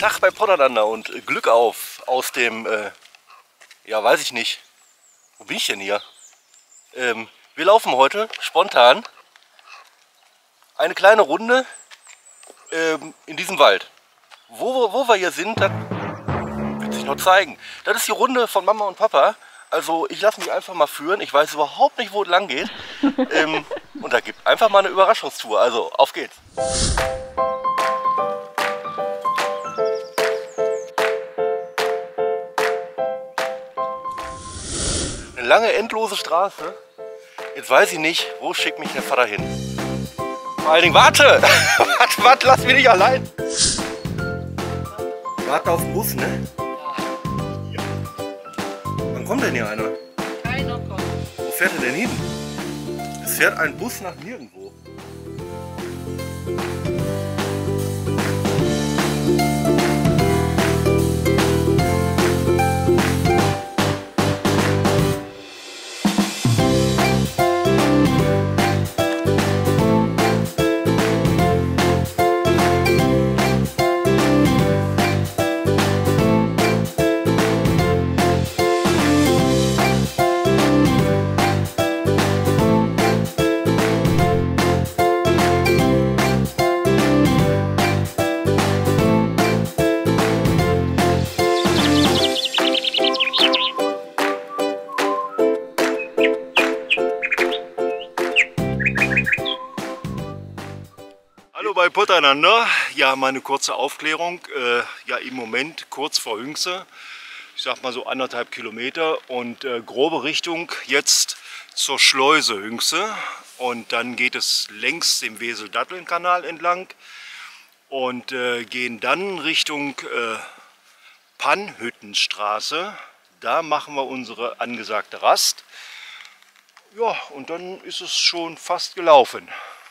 Tag bei Potterander und Glück auf aus dem, ja weiß ich nicht, wo bin ich denn hier? Wir laufen heute spontan eine kleine Runde in diesem Wald. Wo wir hier sind, das wird sich noch zeigen. Das ist die Runde von Mama und Papa. Also ich lasse mich einfach mal führen. Ich weiß überhaupt nicht, wo es lang geht. Und da gibt einfach mal eine Überraschungstour. Also auf geht's. Eine lange, endlose Straße. Jetzt weiß ich nicht, wo schickt mich der Vater hin. Vor allen Dingen, warte! Warte, lass mich nicht allein! Warte auf den Bus, ne? Ja. Wann kommt denn hier einer? Keiner kommt. Wo fährt er denn hin? Es fährt ein Bus nach nirgendwo. Bei Potterander, ja, meine kurze Aufklärung, ja im Moment kurz vor Hünxe, ich sag mal so 1,5 Kilometer und grobe Richtung jetzt zur Schleuse Hünxe und dann geht es längs dem Wesel-Datteln-Kanal entlang und gehen dann Richtung Pannhüttenstraße, da machen wir unsere angesagte Rast, ja und dann ist es schon fast gelaufen.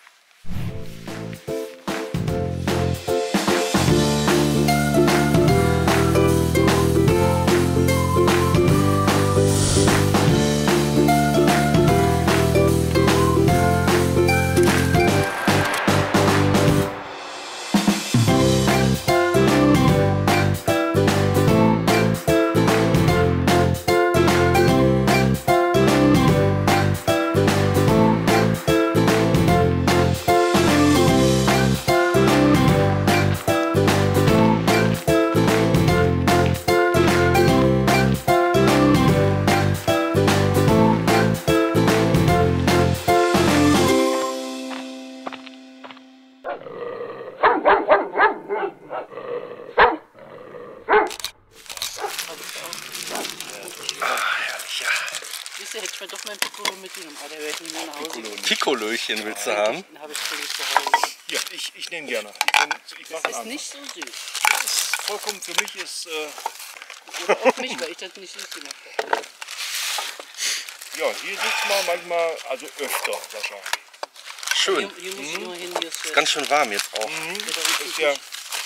Hätte ich mir doch mein Piccolo mitgenommen, aber der wäre nicht mehr nach Hause. Piccolöchen willst du haben? Den habe ich für mich zu Hause. Ja, ich nehme gerne. Ich Das ist nicht so süß. Das ist vollkommen für mich ist. Oder auch mich, weil ich das nicht süß gemacht habe. Ja, hier sitzt man manchmal, also öfter wahrscheinlich. Schön. Hier muss ich immer hin, hier ist ganz schön warm jetzt auch. das ist ja.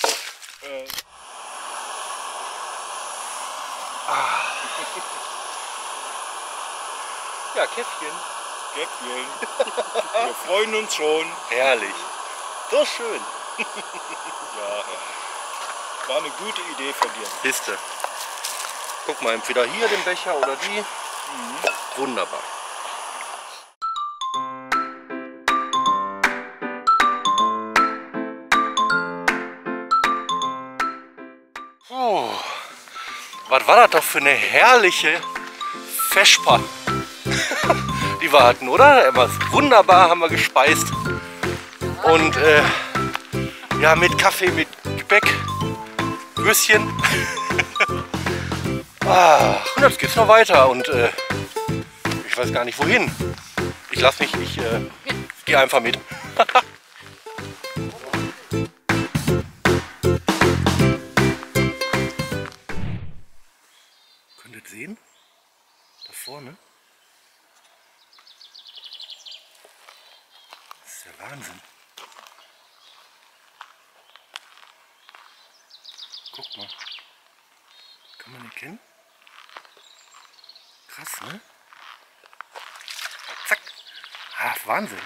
Ja, Käffchen. Wir freuen uns schon. Herrlich. So schön. Ja, war eine gute Idee von dir. Siehste. Guck mal, entweder hier den Becher oder die. Wunderbar. Oh, was war das doch für eine herrliche Vesper, die wir hatten, oder? Wunderbar haben wir gespeist. Und ja, mit Kaffee, mit Gebäck, Würstchen. Und jetzt geht's noch weiter und ich weiß gar nicht wohin. Ich lasse mich, ich gehe einfach mit. Könnt ihr das sehen? Da vorne? Das ist der Wahnsinn. Guck mal. Kann man erkennen? Krass, ne? Zack. Ah, Wahnsinn.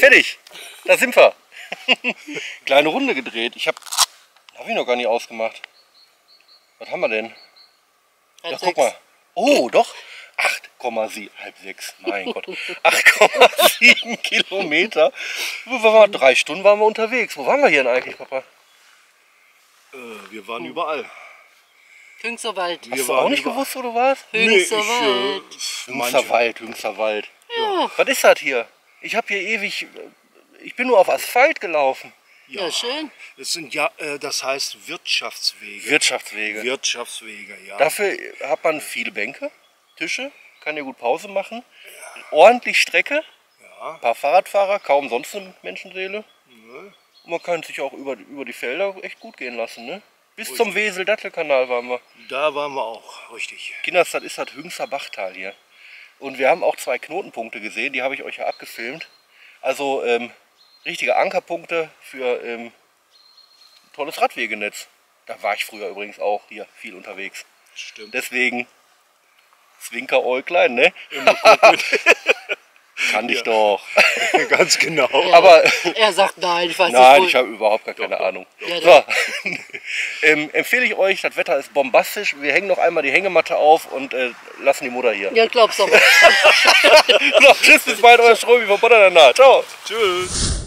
fertig. Da sind wir. Kleine Runde gedreht. Habe ich noch gar nicht ausgemacht. Was haben wir denn? Ja, guck mal. Oh, doch. 8,7, halb 6, mein Gott. 8,7 Kilometer. 3 Stunden waren wir unterwegs. Wo waren wir hier denn eigentlich, Papa? Wir waren überall. Hüngsterwald. Hast du auch nicht gewusst, wo du warst? Hüngsterwald. Hüngsterwald. Ja. Was ist das hier? Ich habe hier ewig... Ich bin nur auf Asphalt gelaufen. Ja, schön. Das sind ja, das heißt Wirtschaftswege. Wirtschaftswege. Ja. Dafür hat man viele Bänke, Tische, kann ja gut Pause machen. Ordentlich Strecke. Ja. Ein paar Fahrradfahrer, kaum sonst eine Menschenseele. Und man kann sich auch über die Felder echt gut gehen lassen. Ne? Bis zum Wesel-Dattel-Kanal waren wir. Da waren wir auch, richtig. Kinders, das ist das Hüngster Bachtal hier. Und wir haben auch 2 Knotenpunkte gesehen, die habe ich euch ja abgefilmt. Also richtige Ankerpunkte für ein tolles Radwegenetz. Da war ich früher übrigens auch hier viel unterwegs. Stimmt. Deswegen Zwinker-Äuglein, ne? Kann ich doch. Ganz genau. Ja, Aber er sagt nein, ich weiß nein, nicht. ich habe überhaupt gar keine Ahnung. Ja, So. Empfehle ich euch, das Wetter ist bombastisch. Wir hängen noch einmal die Hängematte auf und lassen die Mutter hier. Ja, glaubst du. So, tschüss, bis bald, euer Stromi von Bonner danach. Ciao. Tschüss.